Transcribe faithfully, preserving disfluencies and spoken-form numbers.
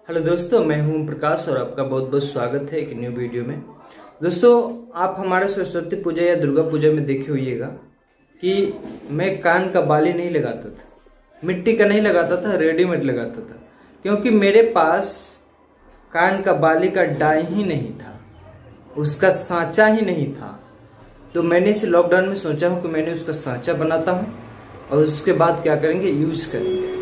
Hello दोस्तों, मैं हूं प्रकाश और आपका बहुत बहुत स्वागत है एक न्यू वीडियो में। दोस्तों, आप हमारे सरस्वती पूजा या दुर्गा पूजा में देखे होइएगा कि मैं कान का बाली नहीं लगाता था, मिट्टी का नहीं लगाता था, रेडीमेड लगाता था, क्योंकि मेरे पास कान का बाली का डाई ही नहीं था, उसका सांचा ही नहीं था। तो मैंने इसे लॉकडाउन में सोचा हूँ कि मैंने उसका सांचा बनाता हूँ और उसके बाद क्या करेंगे, यूज करेंगे।